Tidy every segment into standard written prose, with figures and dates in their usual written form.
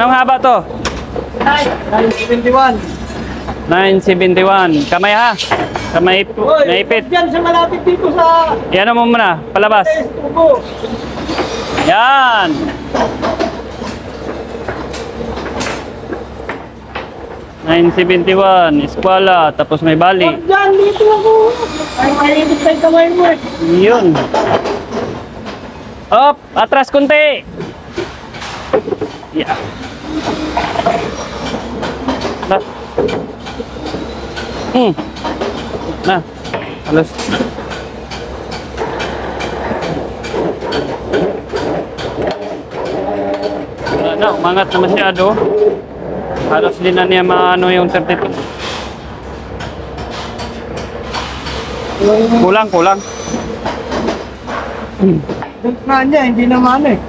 Anong haba to? 971. 971. Kamay ha? Kamay naipit. Diyan sa malapit dito sa... Yan mo muna, palabas. Tubo. Yan. $971, eskwala, tapos may bali. Diyan, dito ako. Ay, mainit sa kamay mo eh. Yun. Up, atras kunti. Yeah. Na. Na. Halos. Na, umangat na masyado. Halos din na niya maano yung 32. Kulang. Na niya, hindi naman eh.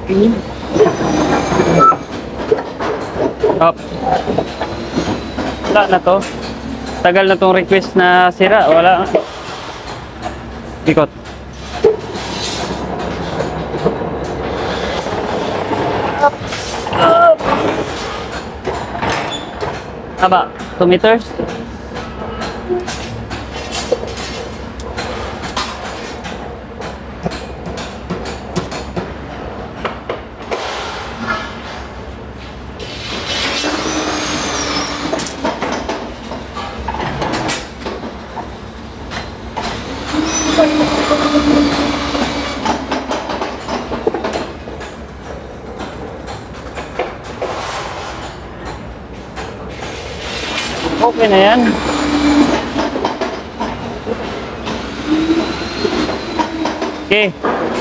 Up. Wala na to. Tagal na tong request na sira. Wala. Ikot. Up. Aba, 2 meters. Okay na yan. Okay.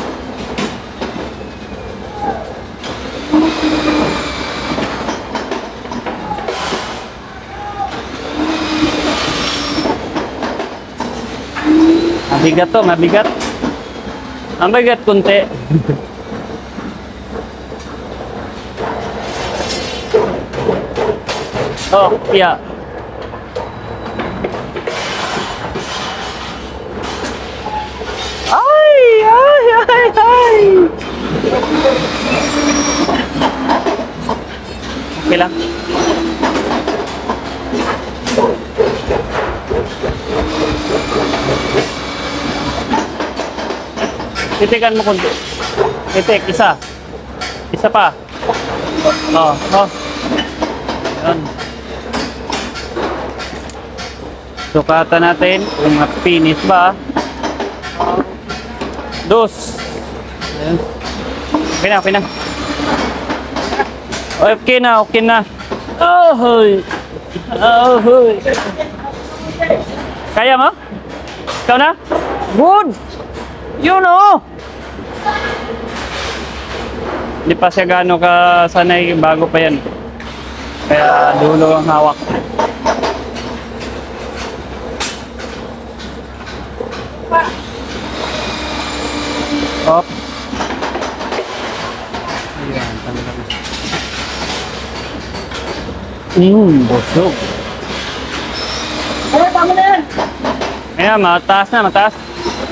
Mabigat to, mabigat. Mabigat kunti. Oh, iya. Ay. Okay lang. Titikan mo kunti. Titik, isa. Isa pa. Oh. Yan. Sukatan natin kung finish ba. Dos. Ayan. Okay na. Okay na. Ahoy. Kaya mo? Ikaw na? Good. You know. Hindi pa siya gaano ka sanay, bago pa yan. Kaya dulo ang hawak. Up. Ayan, talaga. Busog. Ay, tama na yan. Ayan, mataas na. Mataas na yan.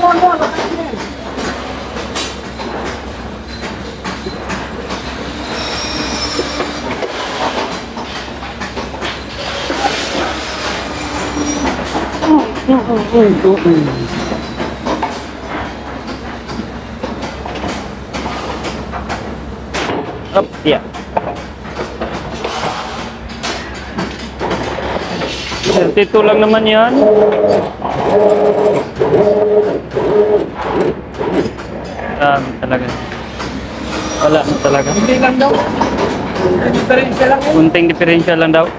Up, yeah. Ito lang naman yan. Talaga. Wala na talaga. Hindi lang daw. Diferensya lang yun. Kunting diferensya lang daw.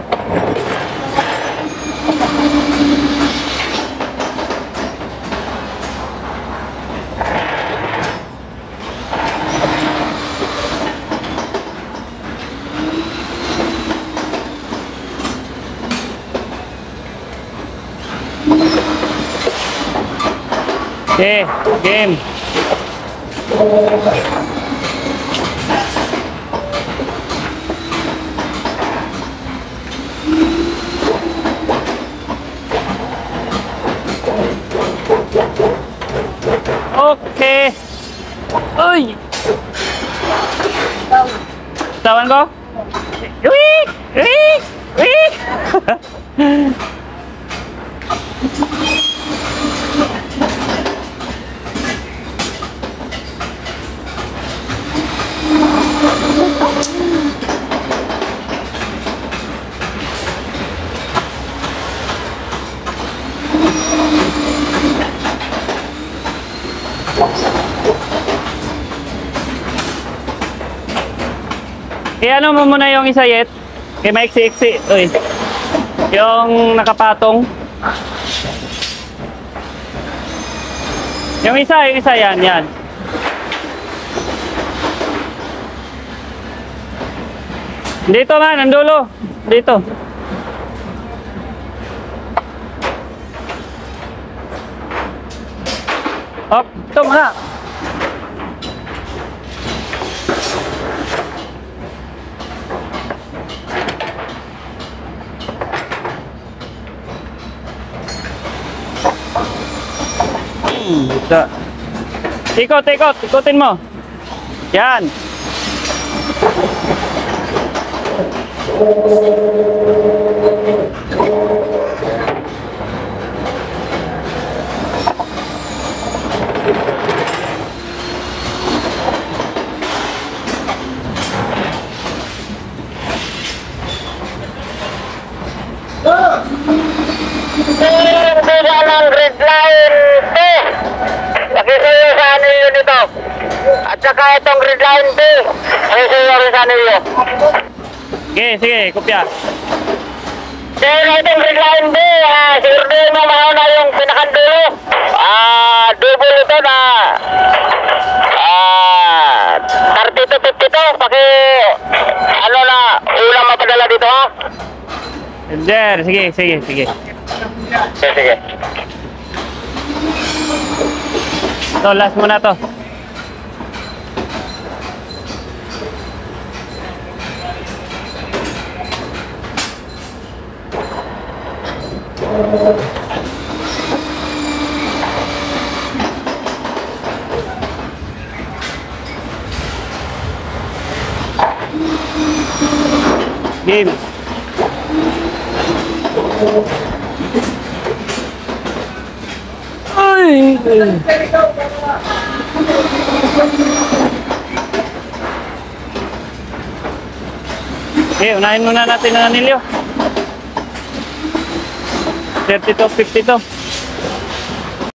Okay, game. Okay. Uy. Tawan ko? Wik! Wik! Wik! Ano mo muna yung isa yet? Kay maiksi-iksi. Uy. Yung nakapatong. Yung isa yan, yan. Dito man, ang dulo. Dito. Op, ito muna. Ikutin mo. Yan. Ng grid line P. Nakisuyo sa anilyo nito. At saka itong grid line P. Nakisuyo rin sa anilyo. Sige, kopya. Kaya itong grid line B, siguro mo mauna yung pinakandulo. Double ito na 30 to 52. Ano na, ulang mapadala dito ha? There, sige. Sige. So, last muna to. Game. Ay! Okay, unahin muna natin ang anilyo. 30 to 50 to.